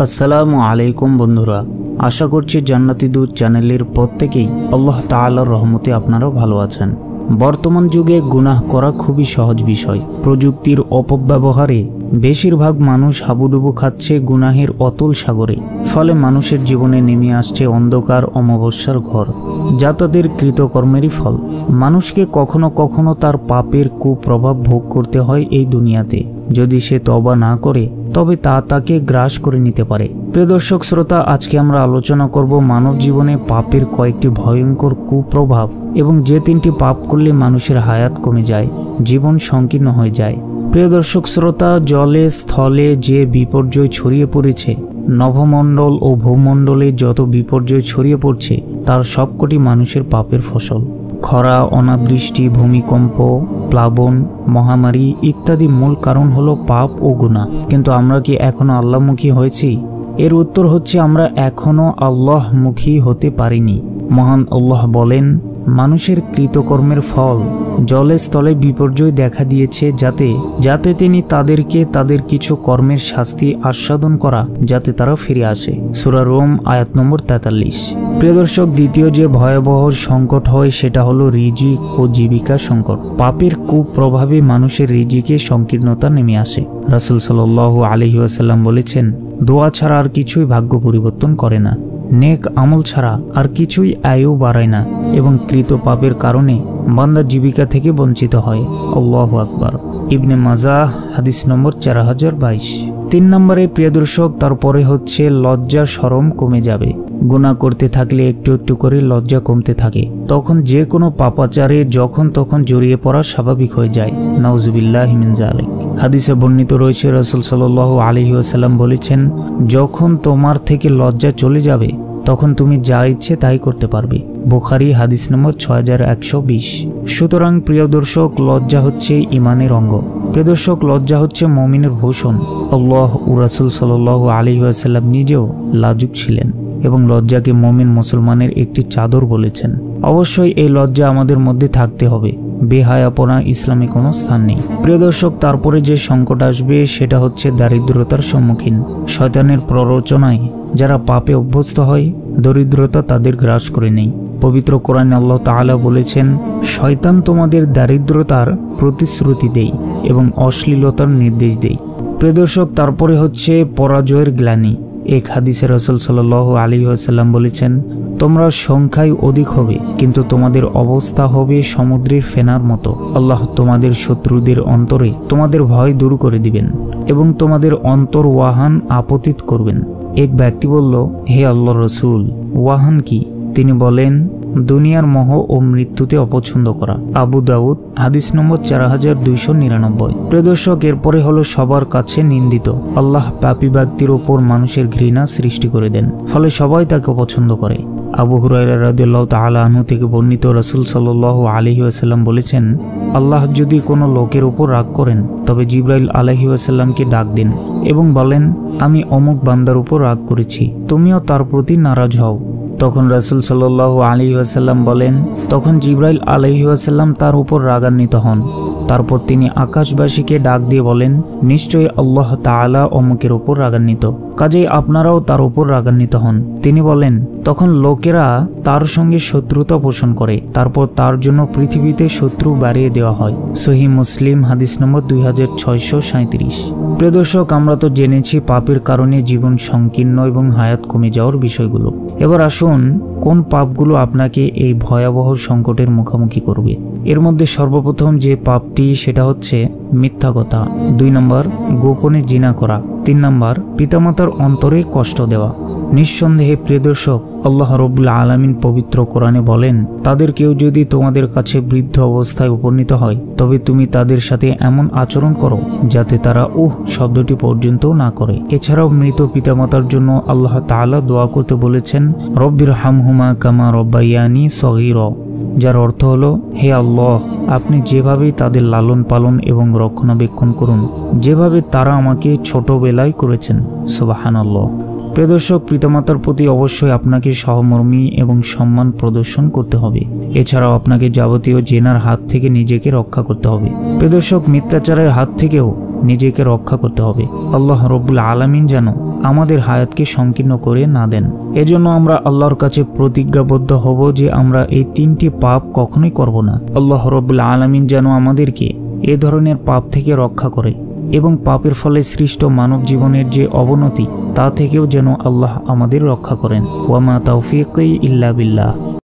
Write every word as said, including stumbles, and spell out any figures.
আসসালামু আলাইকুম বন্ধুরা, আশা করছি জান্নাতি দূত চ্যানেলের প্রত্যেকেই আল্লাহ তাআলার রহমতে আপনারা ভালো আছেন। বর্তমান যুগে গুনাহ করা খুবই সহজ বিষয়। প্রযুক্তির অপব্যবহারে বেশিরভাগ মানুষ হাবুডুবু খাচ্ছে গুনাহের অতল সাগরে। ফলে মানুষের জীবনে নেমে আসছে অন্ধকার অমাবস্যার ঘর, যা তাদের কৃতকর্মেরই ফল। মানুষকে কখনো কখনো তার পাপের কুপ্রভাব ভোগ করতে হয় এই দুনিয়াতে। যদি সে তওবা না করে তবে তা তাকে গ্রাস করে নিতে পারে। প্রিয় দর্শক শ্রোতা, আজকে আমরা আলোচনা করব মানব জীবনে পাপের কয়েকটি ভয়ঙ্কর কুপ্রভাব এবং যে তিনটি পাপ করলে মানুষের হায়াত কমে যায়, জীবন সংকীর্ণ হয়ে যায়। প্রিয় দর্শক শ্রোতা, জলে স্থলে যে বিপর্যয় ছড়িয়ে পড়েছে, নভমণ্ডল ও ভূমণ্ডলে যত বিপর্যয় ছড়িয়ে পড়ছে, তার সবকটি মানুষের পাপের ফসল। খরা, অনাবৃষ্টি, ভূমিকম্প, প্লাবন, মহামারী ইত্যাদি মূল কারণ হলো পাপ ও গুনাহ। কিন্তু আমরা কি এখনো আল্লাহমুখী হয়েছি? এর উত্তর হচ্ছে আমরা এখনো আল্লাহমুখী হতে পারিনি। মহান আল্লাহ বলেন, মানুষের কৃতকর্মের ফল জলে স্থলে বিপর্যয় দেখা দিয়েছে, যাতে যাতে তিনি তাদেরকে তাদের কিছু কর্মের শাস্তি আস্বাদন করা, যাতে তারা ফিরে আসে। সূরা রোম আয়াত নম্বর তেতাল্লিশ। প্রিয় দর্শক, দ্বিতীয় যে ভয়াবহ সংকট হয় সেটা হলো রিজিক ও জীবিকা সংকট। পাপের কুপ্রভাবে মানুষের রিজিকে সংকীর্ণতা নেমে আসে। রাসূল সাল্লাল্লাহু আলাইহি ওয়াসাল্লাম বলেছেন, দোয়া ছাড়া আর কিছুই ভাগ্য পরিবর্তন করে না, নেক আমল ছাড়া আর কিছুই আয়ু বাড়ায় না, এবং কৃত পাপের কারণে বান্দা জীবিকা থেকে বঞ্চিত হয়। আল্লাহু আকবার। ইবনে মাজাহ হাদিস নম্বর চার হাজার বাইশ। তিন নম্বরে প্রিয় দর্শক, তারপরে হচ্ছে লজ্জা শরম কমে যাবে। গুনাহ করতে থাকলে একটু একটু করে লজ্জা কমতে থাকে, তখন যে কোনো পাপাচারে যখন তখন জড়িয়ে পড়া স্বাভাবিক হয়ে যায়। নাউজুবিল্লাহি মিন যালিক। হাদিসে বর্ণিত রয়েছে, রাসূল সাল্লাল্লাহু আলাইহি ওয়াসাল্লাম বলেছেন, যখন তোমার থেকে লজ্জা চলে যাবে তখন তুমি যা ইচ্ছে তাই করতে পারবে। বুখারী হাদিস নম্বর ছয় হাজার একশো বিশ। সুতরাং প্রিয় দর্শক, লজ্জা হচ্ছে ঈমানের অঙ্গ। প্রিয় দর্শক, লজ্জা হচ্ছে মুমিনের ভূষণ। আল্লাহ ও রাসূল সাল্লাল্লাহু আলাইহি ওয়াসাল্লাম নিজেও লাজুক ছিলেন এবং লজ্জাকে মুমিন মুসলমানের একটি চাদর বলেছেন। অবশ্যই এই লজ্জা আমাদের মধ্যে থাকতে হবে। বেহায়াপনা ইসলামে কোনো স্থান নেই। প্রিয় দর্শক, তারপরে যে সংকট আসবে সেটা হচ্ছে দারিদ্রতার সম্মুখীন। শয়তানের প্ররোচনায় যারা পাপে অভ্যস্ত হয়, দরিদ্রতা তাদের গ্রাস করে নেই। পবিত্র কোরআনে আল্লাহ তাআলা বলেছেন, শয়তান তোমাদের দারিদ্রতার প্রতিশ্রুতি দেয় এবং অশ্লীলতার নির্দেশ দেয়। প্রিয় দর্শক, তারপরে হচ্ছে পরাজয়ের গ্লানি। এক হাদিসে রাসূল সাল্লাল্লাহু আলাইহি ওয়াসাল্লাম বলেছেন, তোমরা সংখ্যায় অধিক হবে কিন্তু তোমাদের অবস্থা হবে সমুদ্রের ফেনার মতো। আল্লাহ তোমাদের শত্রুদের অন্তরে তোমাদের ভয় দূর করে দিবেন এবং তোমাদের অন্তর ওয়াহান আপতিত করবেন। এক ব্যক্তি বলল, হে আল্লাহর রাসূল, ওয়াহান কি? তিনি বলেন, দুনিয়ার মোহ ও মৃত্যুতে অপছন্দ করা। আবু দাউদ হাদিস নম্বর চার হাজার দুইশো নিরানব্বই। প্রিয় দর্শক, এরপরে হলো সবার কাছে নিন্দিত। আল্লাহ পাপী ব্যক্তির ওপর মানুষের ঘৃণা সৃষ্টি করে দেন, ফলে সবাই তাকে পছন্দ করে। আবু হুরায়রা রাদিয়াল্লাহু তাআলা আনহু থেকে বর্ণিত, রাসূল সাল্লাল্লাহু আলাইহি ওয়াসাল্লাম বলেছেন, আল্লাহ যদি কোনো লোকের উপর রাগ করেন তবে জিবরাইল আলাইহি ওয়াসাল্লামকে ডাক দিন এবং বলেন, আমি অমুক বান্দার উপর রাগ করেছি, তুমিও তার প্রতি নারাজ হও। তখন রাসূল সাল্লাল্লাহু আলাইহি ওয়াসাল্লাম বলেন, তখন জিবরাইল আলাইহি ওয়াসাল্লাম তার উপর রাগান্বিত হন। তারপর তিনি আকাশবাসীকে ডাক দিয়ে বলেন, নিশ্চয়ই আল্লাহ তাআলা অমুকের উপর রাগান্বিত, কাজেই আপনারাও তার উপর রাগান্বিত হন। তিনি বলেন, তখন লোকেরা তার সঙ্গে শত্রুতা পোষণ করে, তারপর তার জন্য পৃথিবীতে শত্রু বাড়িয়ে দেওয়া হয়। সহিহ মুসলিম হাদিস নম্বর দুই হাজার ছয়শো সাঁইত্রিশ। প্রিয় দর্শক, আমরা তো জেনেছি পাপের কারণে জীবন সংকীর্ণ এবং হায়াত কমে যাওয়ার বিষয়গুলো। এবার আসুন, কোন পাপগুলো আপনাকে এই ভয়াবহ সংকটের মুখোমুখি করবে। এর মধ্যে সর্বপ্রথম যে পাপটি সেটা হচ্ছে মিথ্যা কথা। দুই নম্বর, গোপনে জিনা করা। তিন নম্বর, পিতামাতার অন্তরে কষ্ট দেওয়া। নিঃসন্দেহে প্রিয় দর্শক, আল্লাহ রাব্বুল আলামিন পবিত্র কোরআনে বলেন, তাদের কেউ যদি তোমাদের কাছে বৃদ্ধ অবস্থায় উপনীত হয় তবে তুমি তাদের সাথে এমন আচরণ করো যাতে তারা উহ শব্দটি পর্যন্তও না করে। এছাড়াও মৃত পিতামাতার জন্য আল্লাহ তাআলা দোয়া করতে বলেছেন, রব্বির হামহুমা কামা রব্বায়ানি সগীরা, যার অর্থ হলো, হে আল্লাহ, আপনি যেভাবে তাদের লালন পালন এবং রক্ষণাবেক্ষণ করুন যেভাবে তারা আমাকে ছোটবেলায় করেছেন। সুবহানাল্লাহ। প্রিয় দর্শক, পিতামাতার প্রতি অবশ্যই আপনাকে সহমর্মী এবং সম্মান প্রদর্শন করতে হবে। এছাড়াও আপনাকে যাবতীয় জেনার হাত থেকে নিজেকে রক্ষা করতে হবে। প্রিয় দর্শক, মিথ্যাচারের হাত থেকেও নিজেকে রক্ষা করতে হবে। আল্লাহ রব্বুল আলামিন যেন আমাদের হায়াতকে সংকীর্ণ করে না দেন। এজন্য আমরা আল্লাহর কাছে প্রতিজ্ঞাবদ্ধ হব যে আমরা এই তিনটি পাপ কখনোই করব না। আল্লাহ রব্বুল আলামিন যেন আমাদেরকে এ ধরনের পাপ থেকে রক্ষা করে এবং পাপের ফলে সৃষ্ট মানব জীবনের যে অবনতি তা থেকেও যেন আল্লাহ আমাদের রক্ষা করেন। ওয়ামা তাওফীকি ইল্লা বিল্লাহ।